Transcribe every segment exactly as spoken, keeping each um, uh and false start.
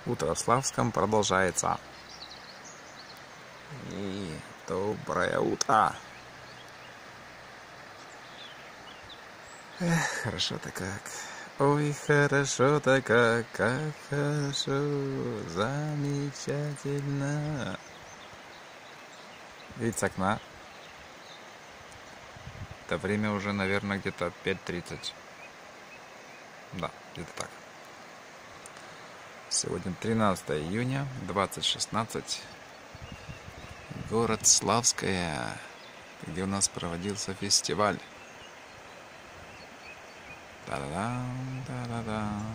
Утро в Славском продолжается. И доброе утро. Эх, хорошо-то как. Ой, хорошо-то как, как хорошо, замечательно. Вид с окна. Это время уже, наверное, где-то пять тридцать. Да, где-то так. Сегодня тринадцатое июня, двадцать шестнадцать. Город Славское, где у нас проводился фестиваль. Та-да-дам, та-да-дам.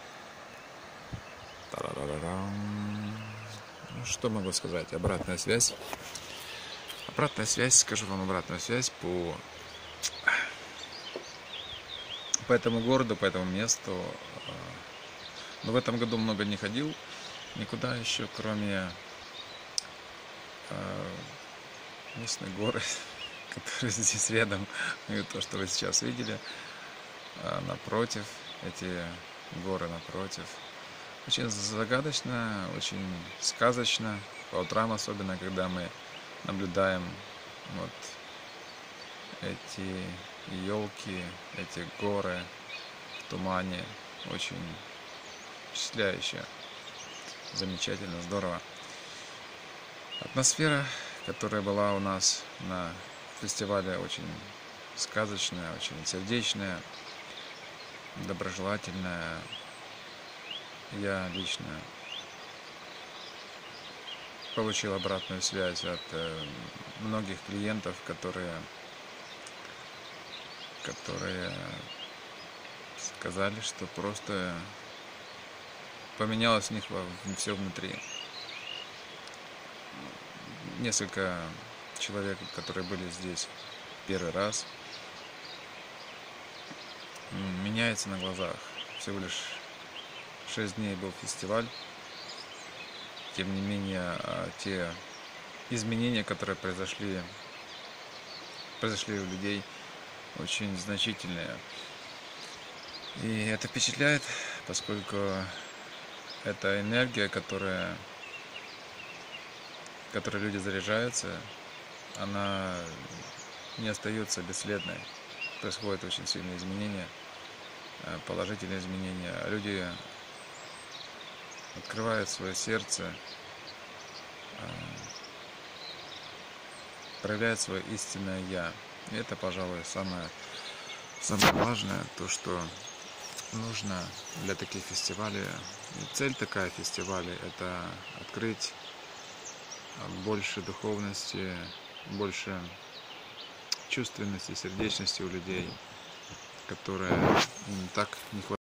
Та-да-да-да-дам. Ну, что могу сказать? Обратная связь. Обратная связь, скажу вам обратную связь по, по этому городу, по этому месту. Но в этом году много не ходил никуда еще, кроме э, местной горы, которые здесь рядом. И то, что вы сейчас видели. Напротив, эти горы напротив. Очень загадочно, очень сказочно. По утрам особенно, когда мы наблюдаем вот эти елки, эти горы в тумане. Очень впечатляюще, замечательно, здорово. Атмосфера, которая была у нас на фестивале, очень сказочная, очень сердечная, доброжелательная. Я лично получил обратную связь от э, многих клиентов, которые, которые сказали, что просто поменялось у них все внутри. Несколько человек, которые были здесь первый раз, меняется на глазах. Всего лишь шесть дней был фестиваль. Тем не менее, те изменения, которые произошли, произошли у людей, очень значительные. И это впечатляет, поскольку это энергия, которая, которой люди заряжаются, она не остается бесследной. Происходят очень сильные изменения, положительные изменения. Люди открывают свое сердце, проявляют свое истинное «Я». И это, пожалуй, самое, самое важное, то, что нужно для таких фестивалей. И цель такая фестиваля – это открыть больше духовности, больше чувственности, сердечности у людей, которая им так не хватает.